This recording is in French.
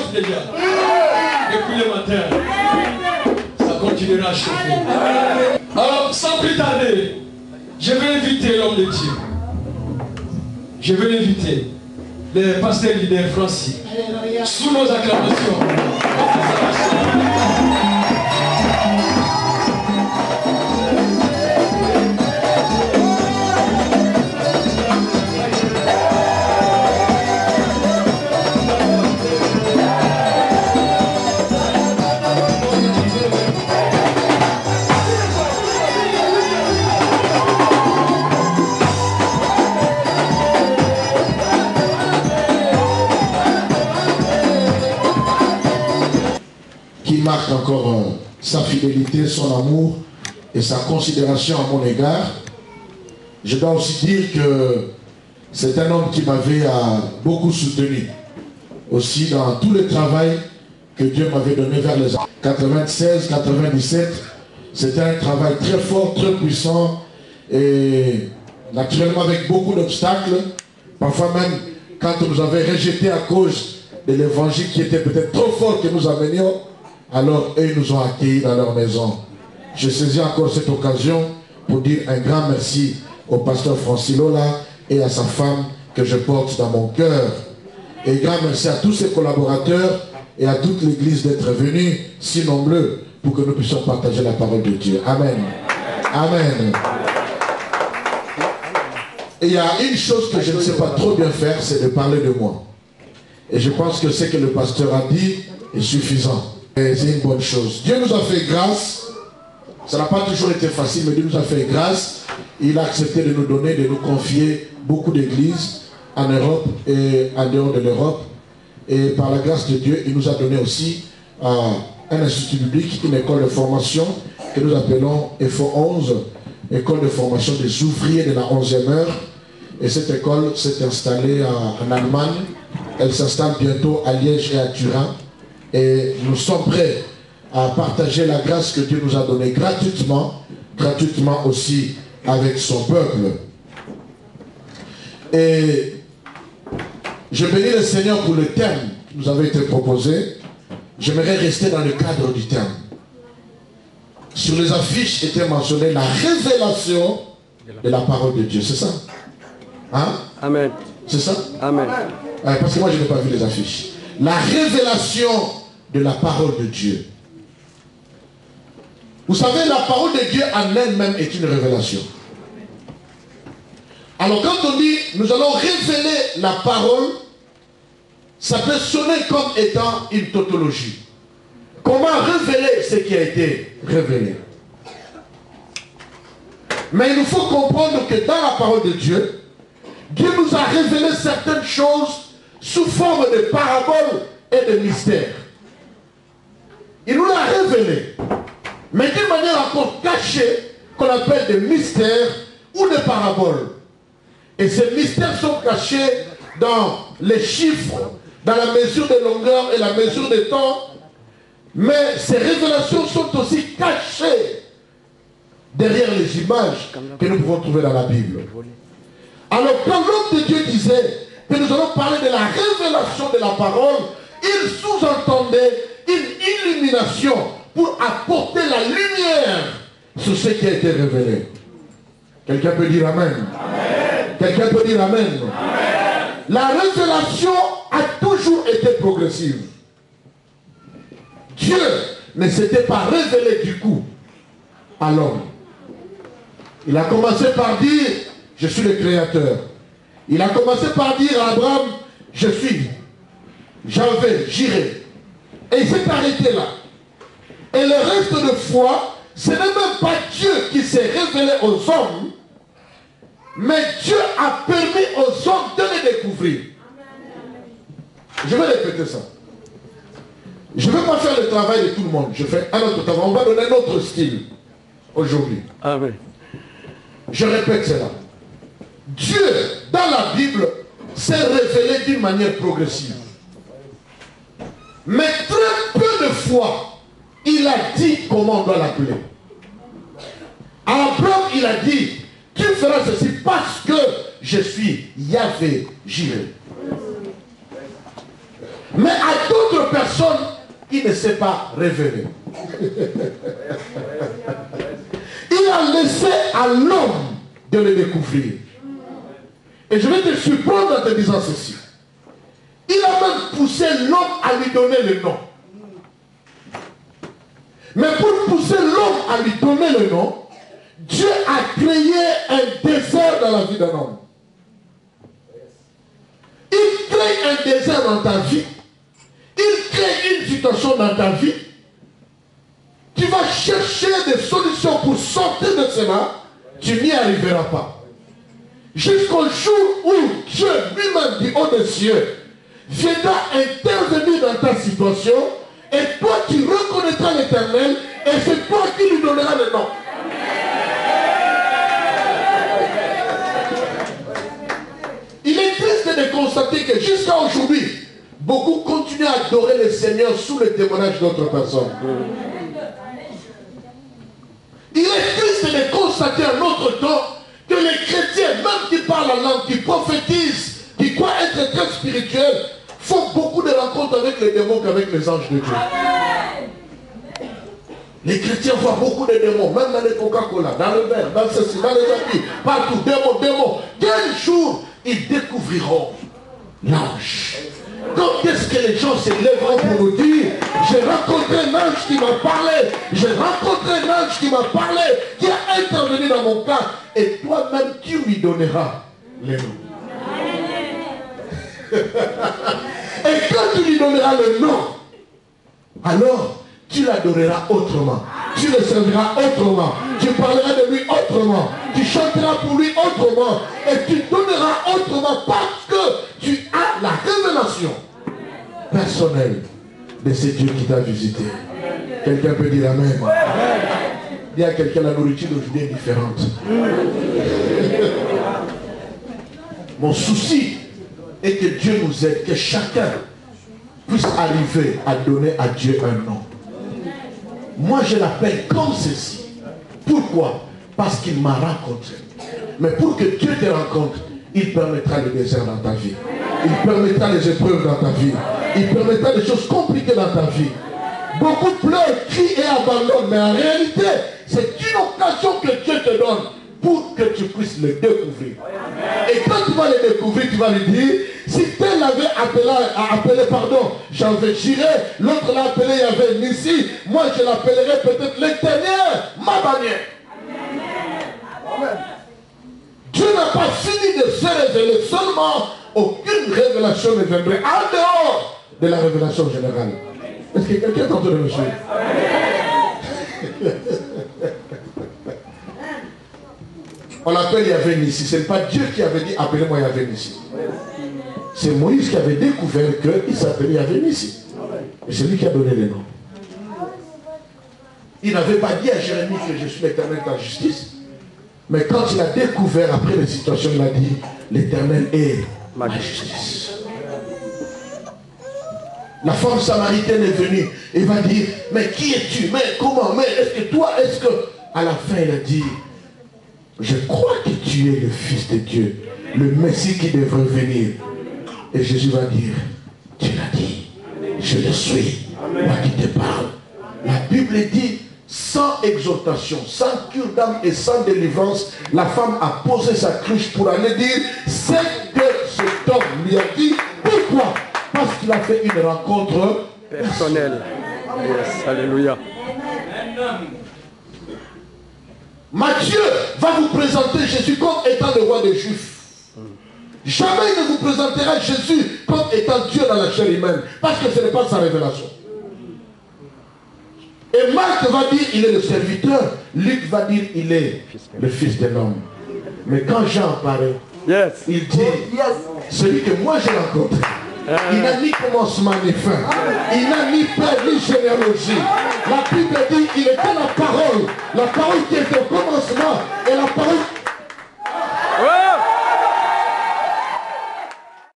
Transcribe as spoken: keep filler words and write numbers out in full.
chauffe déjà. Depuis le matin, ça continuera à chauffer. Alors, sans plus tarder, je vais inviter l'homme de Dieu. Je vais inviter le pasteur leader Francis. Sous nos acclamations. Marque encore euh, sa fidélité, son amour et sa considération à mon égard. Je dois aussi dire que c'est un homme qui m'avait euh, beaucoup soutenu aussi dans tout le travail que Dieu m'avait donné vers les années quatre-vingt-seize quatre-vingt-dix-sept. C'était un travail très fort, très puissant et naturellement avec beaucoup d'obstacles. Parfois même quand on nous avait rejetés à cause de l'évangile qui était peut-être trop fort que nous amenions, alors eux nous ont accueillis dans leur maison. Je saisis encore cette occasion pour dire un grand merci au pasteur Francis Lola et à sa femme que je porte dans mon cœur. Et grand merci à tous ses collaborateurs et à toute l'église d'être venus si nombreux pour que nous puissions partager la parole de Dieu. Amen. Amen. Et il y a une chose que je ne sais pas trop bien faire, c'est de parler de moi. Et je pense que ce que le pasteur a dit est suffisant. C'est une bonne chose. Dieu nous a fait grâce. Ça n'a pas toujours été facile, mais Dieu nous a fait grâce. Il a accepté de nous donner, de nous confier beaucoup d'églises en Europe et en dehors de l'Europe. Et par la grâce de Dieu, il nous a donné aussi euh, un institut biblique, une école de formation que nous appelons F O onze, école de formation des ouvriers de la onzième heure. Et cette école s'est installée en, en Allemagne. Elle s'installe bientôt à Liège et à Turin. Et nous sommes prêts à partager la grâce que Dieu nous a donnée gratuitement, gratuitement aussi avec son peuple. Et je bénis le Seigneur pour le thème qui nous avait été proposé. J'aimerais rester dans le cadre du thème. Sur les affiches était mentionné la révélation de la parole de Dieu. C'est ça? Hein? Amen. C'est ça? Amen. Ouais, parce que moi je n'ai pas vu les affiches. La révélation de la parole de Dieu. Vous savez, la parole de Dieu en elle-même est une révélation. Alors quand on dit nous allons révéler la parole, ça peut sonner comme étant une tautologie. Comment révéler ce qui a été révélé? Mais il nous faut comprendre que dans la parole de Dieu, Dieu nous a révélé certaines choses sous forme de paraboles et de mystères. Il nous l'a révélé, mais d'une manière encore cachée, qu'on appelle des mystères ou des paraboles. Et ces mystères sont cachés dans les chiffres, dans la mesure de longueur et la mesure de temps. Mais ces révélations sont aussi cachées derrière les images que nous pouvons trouver dans la Bible. Alors quand l'homme de Dieu disait que nous allons parler de la révélation de la parole, il sous-entendait une illumination pour apporter la lumière sur ce qui a été révélé. Quelqu'un peut dire Amen. Amen. Quelqu'un peut dire Amen. Amen. La révélation a toujours été progressive. Dieu ne s'était pas révélé du coup à l'homme. Il a commencé par dire, je suis le créateur. Il a commencé par dire à Abraham, je suis, j'en vais, j'irai. Et il s'est arrêté là. Et le reste de foi, ce n'est même pas Dieu qui s'est révélé aux hommes, mais Dieu a permis aux hommes de le découvrir. Je vais répéter ça. Je ne vais pas faire le travail de tout le monde. Je fais un autre travail. On va donner un autre style aujourd'hui. Amen. Je répète cela. Dieu, dans la Bible, s'est révélé d'une manière progressive. Mais très peu de fois, il a dit comment on doit l'appeler. À Abraham, il a dit, tu feras ceci parce que je suis Yahvé, Jireh. Mais à d'autres d'autres personnes, il ne s'est pas révélé. Il a laissé à l'homme de le découvrir. Et je vais te surprendre en te disant ceci. Il a même poussé l'homme à lui donner le nom. Mais pour pousser l'homme à lui donner le nom, Dieu a créé un désert dans la vie d'un homme. Il crée un désert dans ta vie. Il crée une situation dans ta vie. Tu vas chercher des solutions pour sortir de cela. Tu n'y arriveras pas. Jusqu'au jour où Dieu lui-même du haut des cieux viendra intervenir dans ta situation et toi tu reconnaîtras l'Éternel et c'est toi qui lui donneras le nom. Il est triste de constater que jusqu'à aujourd'hui, beaucoup continuent à adorer le Seigneur sous le témoignage d'autres personnes. Il est triste de constater en notre temps que les chrétiens, même qui parlent la langue, qui prophétisent, qui croient être très spirituels, font beaucoup de rencontres avec les démons qu'avec les anges de Dieu. Les chrétiens voient beaucoup de démons, même dans les Coca-Cola, dans le verre, dans ceci, dans les habits, partout, démons, démons. Quel jour ils découvriront l'ange? Quand est-ce que les gens se lèveront pour nous dire, j'ai rencontré un ange qui m'a parlé, j'ai rencontré un ange qui m'a parlé, qui a intervenu dans mon cas, et toi-même tu lui donneras les noms. Et quand tu lui donneras le nom, alors tu l'adoreras autrement, tu le serviras autrement, tu parleras de lui autrement, tu chanteras pour lui autrement, et tu donneras autrement parce que tu as la révélation personnelle de ce Dieu qui t'a visité. Quelqu'un peut dire Amen. Dis à quelqu'un, la nourriture d'aujourd'hui est différente. Mon souci est que Dieu nous aide, que chacun puisse arriver à donner à Dieu un nom. Moi je l'appelle comme ceci. Pourquoi? Parce qu'il m'a rencontré. Mais pour que Dieu te rencontre, il permettra le désert dans ta vie. Il permettra les épreuves dans ta vie. Il permettra des choses compliquées dans ta vie. Beaucoup pleurent, crient et abandonnent. Mais en réalité, c'est une occasion que Dieu te donne pour que tu puisses le découvrir. Et quand tu vas le découvrir, tu vas lui dire, si tel avait appelé, appelé pardon, j'avais juré, l'autre l'a appelé, il y avait Nissi, moi je l'appellerai peut-être l'Éternel, ma bannière. Amen. Dieu n'a pas fini de se révéler, seulement aucune révélation ne viendrait en dehors de la révélation générale. Est-ce que quelqu'un est en train de me suivre? On l'appelle Yahvé Nissi. Ce n'est pas Dieu qui avait dit appelez-moi Yahvé Nissi. C'est Moïse qui avait découvert qu'il s'appelait Yahvé Nissi. Et c'est lui qui a donné le nom. Il n'avait pas dit à Jérémie que je suis l'Éternel en justice. Mais quand il a découvert après les situations, il a dit l'Éternel est ma justice. La femme samaritaine est venue et va dire mais qui es-tu? Mais comment? Mais est-ce que toi? Est-ce que... À la fin il a dit je crois que tu es le Fils de Dieu, le Messie qui devrait venir. Et Jésus va dire, tu l'as dit, je le suis, moi qui te parle. La Bible dit, sans exhortation, sans cure d'âme et sans délivrance, la femme a posé sa cruche pour aller dire ce que cet homme lui a dit. Pourquoi? Parce qu'il a fait une rencontre personnelle. Yes, alléluia. Matthieu va vous présenter Jésus comme étant le roi des Juifs. Jamais il ne vous présentera Jésus comme étant Dieu dans la chair humaine. Parce que ce n'est pas sa révélation. Et Marc va dire il est le serviteur. Luc va dire il est le fils de l'homme. Mais quand Jean apparaît, yes. il dit yes. Celui que moi j'ai rencontré, il n'a ni commencement ni fin. Il n'a ni père ni généalogie. La Bible dit qu'il était la parole. La parole qui est au commencement et la parole